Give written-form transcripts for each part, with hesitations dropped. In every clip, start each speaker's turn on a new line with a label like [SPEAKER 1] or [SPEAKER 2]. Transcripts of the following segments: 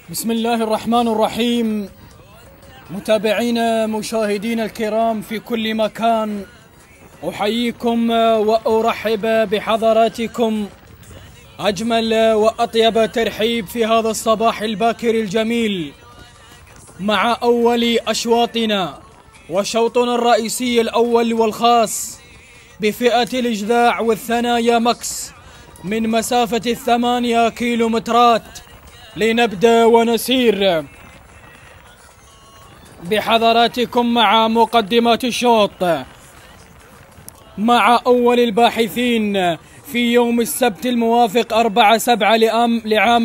[SPEAKER 1] بسم الله الرحمن الرحيم. متابعينا مشاهدينا الكرام في كل مكان، أحييكم وأرحب بحضراتكم أجمل وأطيب ترحيب في هذا الصباح الباكر الجميل مع أول أشواطنا وشوطنا الرئيسي الأول والخاص بفئة الإجذاع والثنايا مكس من مسافة 8 كيلومترات. لنبدأ ونسير بحضراتكم مع مقدمات الشوط مع أول الباحثين في يوم السبت الموافق 4/7 لعام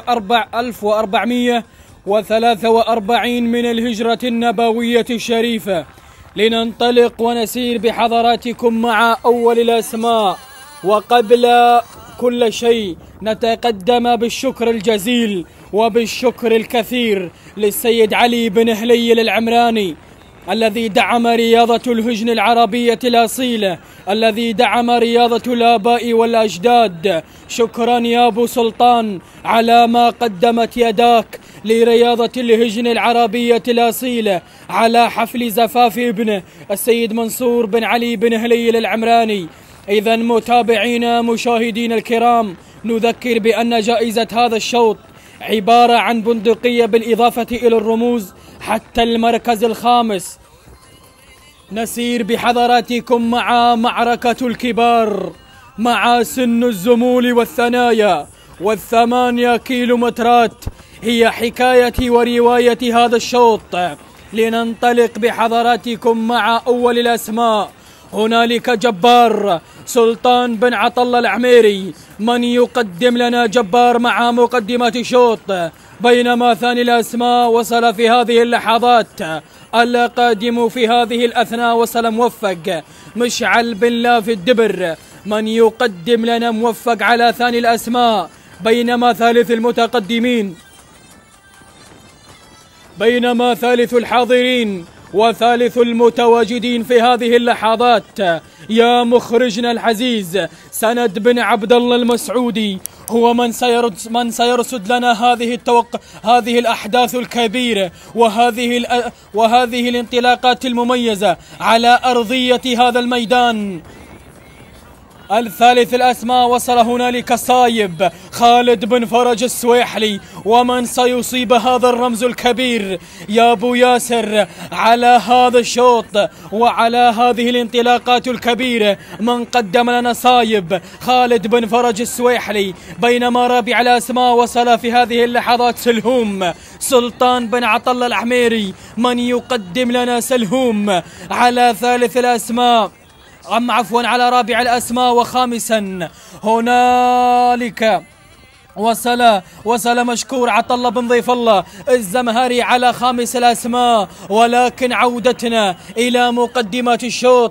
[SPEAKER 1] 1443 من الهجرة النبوية الشريفة. لننطلق ونسير بحضراتكم مع أول الأسماء، وقبل كل شيء نتقدم بالشكر الجزيل وبالشكر الكثير للسيد علي بن هليل العمراني الذي دعم رياضة الهجن العربية الأصيلة، الذي دعم رياضة الآباء والأجداد. شكرا يا أبو سلطان على ما قدمت يداك لرياضة الهجن العربية الأصيلة على حفل زفاف ابنه السيد منصور بن علي بن هليل العمراني. إذا متابعينا مشاهدينا الكرام، نذكر بأن جائزة هذا الشوط عبارة عن بندقية بالإضافة إلى الرموز حتى المركز الخامس. نسير بحضراتكم مع معركة الكبار، مع سن الزمول والثنايا وال8 كيلومترات. هي حكاية ورواية هذا الشوط. لننطلق بحضراتكم مع أول الأسماء. هنالك جبار سلطان بن عطلة العميري، من يقدم لنا جبار مع مقدمة الشوط، بينما ثاني الأسماء وصل في هذه اللحظات. القادم في هذه الأثناء وصل موفق مشعل بن لاف الدبر، من يقدم لنا موفق على ثاني الأسماء، بينما ثالث المتقدمين، بينما ثالث الحاضرين وثالث المتواجدين في هذه اللحظات يا مخرجنا العزيز سند بن عبد الله المسعودي، هو من سيرصد لنا هذه الأحداث الكبيرة وهذه الانطلاقات المميزة على أرضية هذا الميدان. الثالث الأسماء وصل هنالك صايب خالد بن فرج السويحلي، ومن سيصيب هذا الرمز الكبير يا أبو ياسر على هذا الشوط وعلى هذه الانطلاقات الكبيرة. من قدم لنا صايب خالد بن فرج السويحلي، بينما رابع الأسماء وصل في هذه اللحظات سلهوم سلطان بن عطلة العميري، من يقدم لنا سلهوم على ثالث الأسماء، على رابع الأسماء. وخامسا هنالك وصل مشكور عطلة بن ضيف الله الزمهري على خامس الأسماء. ولكن عودتنا إلى مقدمات الشوط،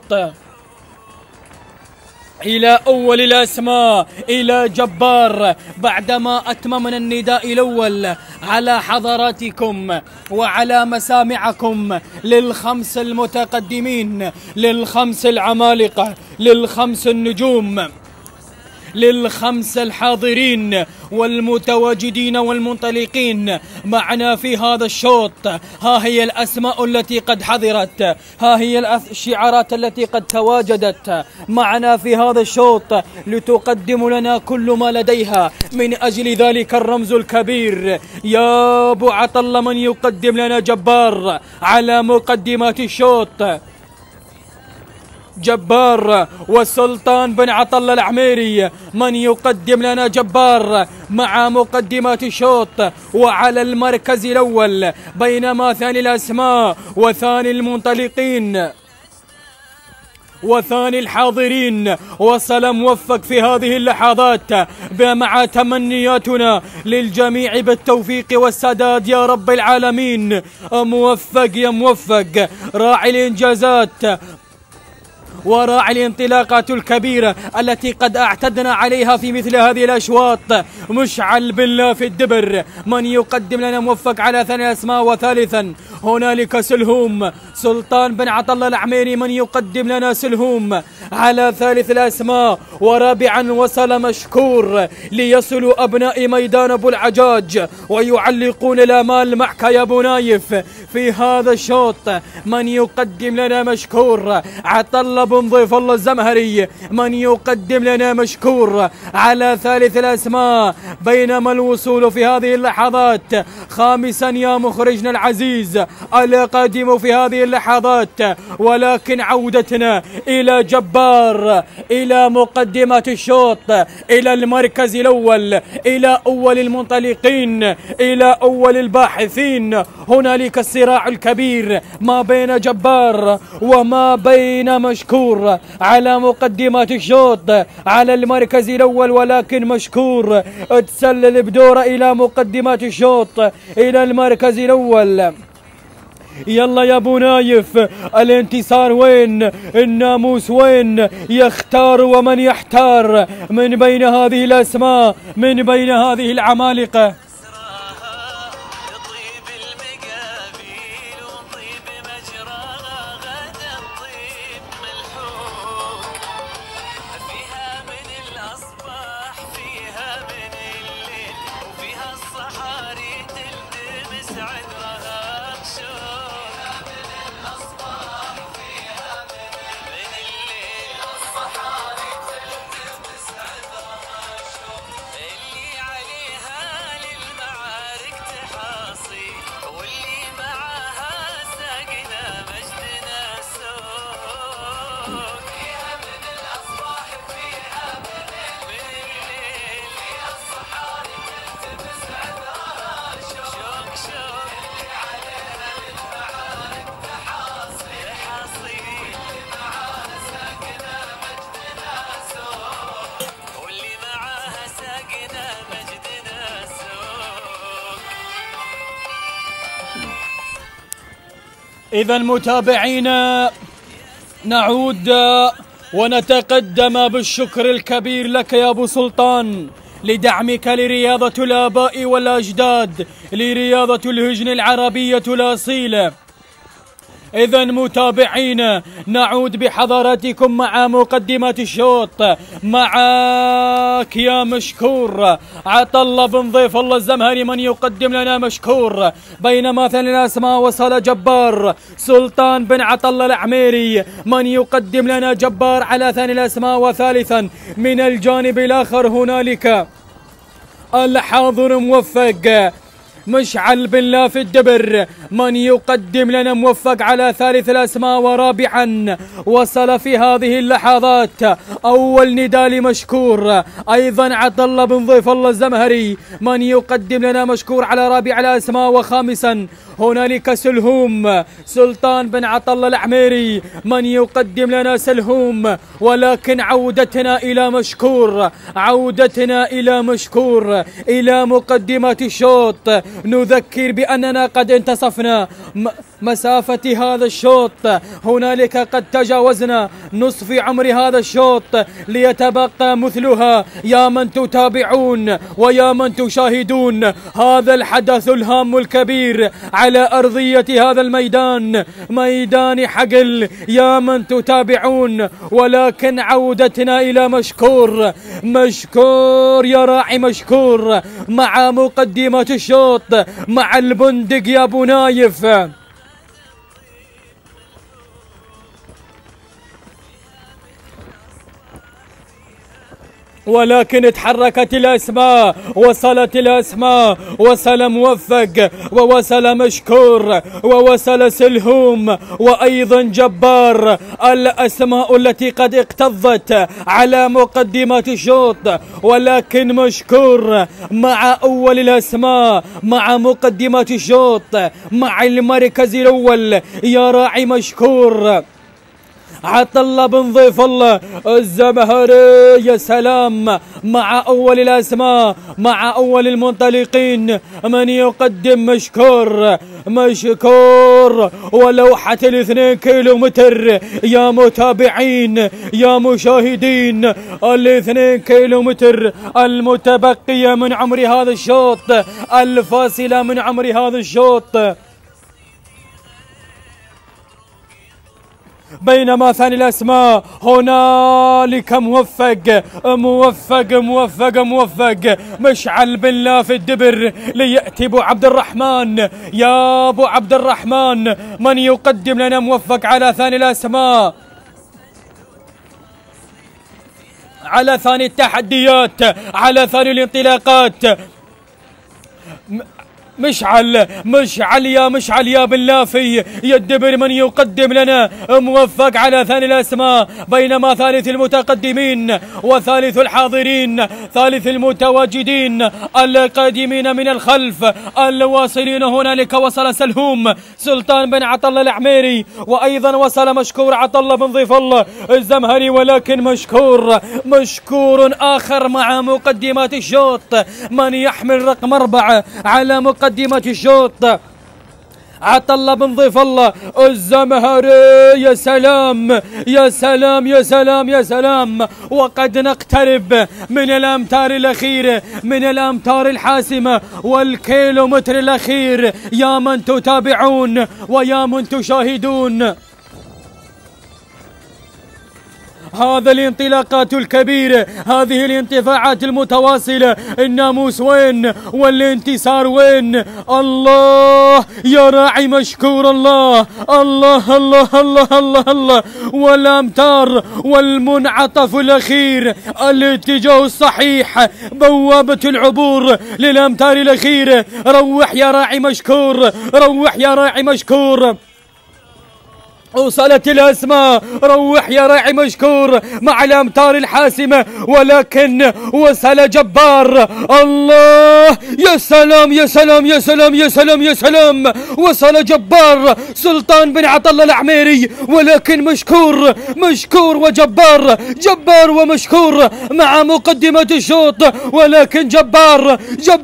[SPEAKER 1] إلى أول الأسماء، إلى جبار، بعدما أتممنا النداء الأول على حضراتكم وعلى مسامعكم للخمس المتقدمين، للخمس العمالقة، للخمس النجوم، للخمس الحاضرين والمتواجدين والمنطلقين معنا في هذا الشوط. ها هي الأسماء التي قد حضرت، ها هي الشعارات التي قد تواجدت معنا في هذا الشوط لتقدم لنا كل ما لديها من أجل ذلك الرمز الكبير. يا أبو عطلة، من يقدم لنا جبار على مقدمات الشوط؟ جبار والسلطان بن عطلة العميري، من يقدم لنا جبار مع مقدمات الشوط وعلى المركز الأول، بينما ثاني الأسماء وثاني المنطلقين وثاني الحاضرين وصل موفق في هذه اللحظات. مع تمنياتنا للجميع بالتوفيق والسداد يا رب العالمين. موفق يا موفق، راعي الإنجازات وراعي الانطلاقات الكبيرة التي قد اعتدنا عليها في مثل هذه الأشواط. مشعل بن لاف الدبر، من يقدم لنا موفق على ثاني الأسماء، وثالثا هنالك سلهوم سلطان بن عطلة العميري من يقدم لنا سلهوم على ثالث الأسماء. ورابعا وصل مشكور ليصلوا أبناء ميدان أبو العجاج ويعلقون الآمال معك يا أبو نايف في هذا الشوط. من يقدم لنا مشكور عطلة بن ضيف الله الزمهري من يقدم لنا مشكور على ثالث الأسماء. بينما الوصول في هذه اللحظات خامسا يا مخرجنا العزيز القادم في هذه اللحظات، ولكن عودتنا إلى جبار، إلى مقدمة الشوط، إلى المركز الأول، إلى أول المنطلقين، إلى أول الباحثين. هنالك الصراع الكبير ما بين جبار وما بين مشكور على مقدمة الشوط على المركز الأول، ولكن مشكور تسلل بدوره إلى مقدمة الشوط إلى المركز الأول. يلا يا ابو نايف، الانتصار وين؟ الناموس وين؟ يختار ومن يحتار من بين هذه الاسماء، من بين هذه العمالقه. إذا متابعينا نعود ونتقدم بالشكر الكبير لك يا أبو سلطان لدعمك لرياضة الآباء والأجداد، لرياضة الهجن العربية الأصيلة. إذا متابعينا نعود بحضراتكم مع مقدمة الشوط. معك يا مشكور عطلة بن ضيف الله الزمهري من يقدم لنا مشكور، بينما ثاني الأسماء وصل جبار سلطان بن عطلة العميري من يقدم لنا جبار على ثاني الأسماء. وثالثا من الجانب الآخر هنالك الحاضر موفق مشعل بن لاف الدبر من يقدم لنا موفق على ثالث الأسماء. ورابعا وصل في هذه اللحظات أول نداء لمشكور أيضا عطلة بن ضيف الله الزمهري من يقدم لنا مشكور على رابع الأسماء. وخامسا هنالك سلهوم سلطان بن عطلة العميري من يقدم لنا سلهوم. ولكن عودتنا إلى مشكور، عودتنا إلى مشكور إلى مقدمة الشوط. نذكر بأننا قد انتصفنا مسافة هذا الشوط، هنالك قد تجاوزنا نصف عمر هذا الشوط ليتبقى مثلها. يا من تتابعون ويا من تشاهدون هذا الحدث الهام الكبير على أرضية هذا الميدان، ميدان حقل، يا من تتابعون. ولكن عودتنا إلى مشكور، مشكور يا راعي مشكور مع مقدمة الشوط مع البندق يا أبو نايف. ولكن تحركت الأسماء، وصلت الأسماء، وصل موفق ووصل مشكور ووصل سلهوم وأيضا جبار، الأسماء التي قد اكتظت على مقدمة الشوط. ولكن مشكور مع أول الأسماء مع مقدمة الشوط مع المركز الأول يا راعي مشكور عطلة بن ضيف الله الزمهري. يا سلام مع أول الأسماء مع أول المنطلقين من يقدم مشكور، مشكور ولوحة 2 كيلومتر يا متابعين يا مشاهدين. 2 كيلومتر المتبقية من عمر هذا الشوط، الفاصلة من عمر هذا الشوط. بينما ثاني الأسماء هنالك موفق موفق موفق موفق مشعل بن لاف الدبر ليأتي أبو عبد الرحمن. يا أبو عبد الرحمن من يقدم لنا موفق على ثاني الأسماء، على ثاني التحديات، على ثاني الانطلاقات؟ مشعل يا بن لافي يا الدبر من يقدم لنا موفق على ثاني الأسماء، بينما ثالث المتقدمين وثالث الحاضرين، ثالث المتواجدين القادمين من الخلف الواصلين هنالك، وصل سلهوم سلطان بن عطلة العميري، وأيضا وصل مشكور عطلة بن ضيف الله الزمهري، ولكن مشكور آخر مع مقدمات الشوط. من يحمل رقم 4 على مقدمة الشوط؟ عطلة بن ضيف الله الزمهري. يا سلام يا سلام يا سلام يا سلام، وقد نقترب من الأمتار الأخيرة، من الأمتار الحاسمة والكيلومتر الأخير. يا من تتابعون ويا من تشاهدون هذا الانطلاقات الكبيرة، هذه الانتفاعات المتواصلة. الناموس وين والانتصار وين؟ الله يا راعي مشكور، الله الله الله الله الله الله، والأمتار والمنعطف الأخير، الاتجاه الصحيح، بوابة العبور للأمتار الأخيرة. روح يا راعي مشكور، روح يا راعي مشكور. وصلت الأسماء، روح يا راعي مشكور مع الأمتار الحاسمة، ولكن وصل جبار. الله يا سلام يا سلام يا سلام يا سلام يا سلام، وصل جبار سلطان بن عطلة العميري، ولكن مشكور وجبار، جبار ومشكور مع مقدمة الشوط، ولكن جبار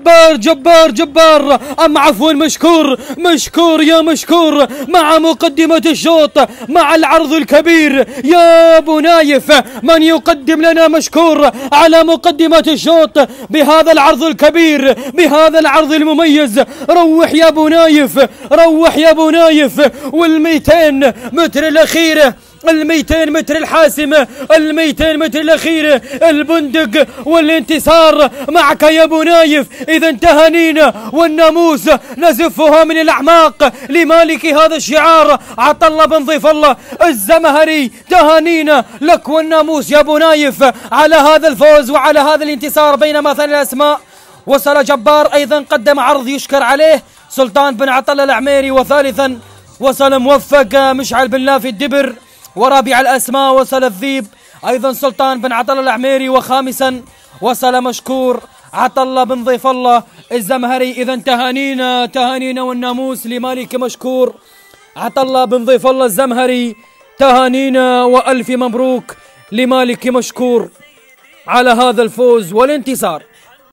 [SPEAKER 1] أم عفوا مشكور يا مشكور مع مقدمة الشوط، مع العرض الكبير. يا أبو نايف من يقدم لنا مشكور على مقدمة الشوط بهذا العرض الكبير، بهذا العرض المميز. روح يا أبو نايف، روح يا أبو نايف. وال200 متر الأخيرة، ال200 متر الحاسمة، ال200 متر الأخيرة، البندق والانتصار معك يا أبو نايف. إذا تهانينا والناموس نزفها من الأعماق لمالك هذا الشعار عطلة بن ضيف الله الزمهري. تهانينا لك والناموس يا أبو نايف على هذا الفوز وعلى هذا الانتصار. بينما ثاني الأسماء وصل جبار، أيضا قدم عرض يشكر عليه سلطان بن عطلة العميري، وثالثا وصل موفق مشعل بن لافي الدبر، ورابع الأسماء وصل الذيب أيضا سلطان بن عطلة العميري، وخامسا وصل مشكور عطلة بن ضيف الله الزمهري. إذا تهانينا والناموس لمالك مشكور عطلة بن ضيف الله الزمهري، تهانينا وألف مبروك لمالك مشكور على هذا الفوز والانتصار.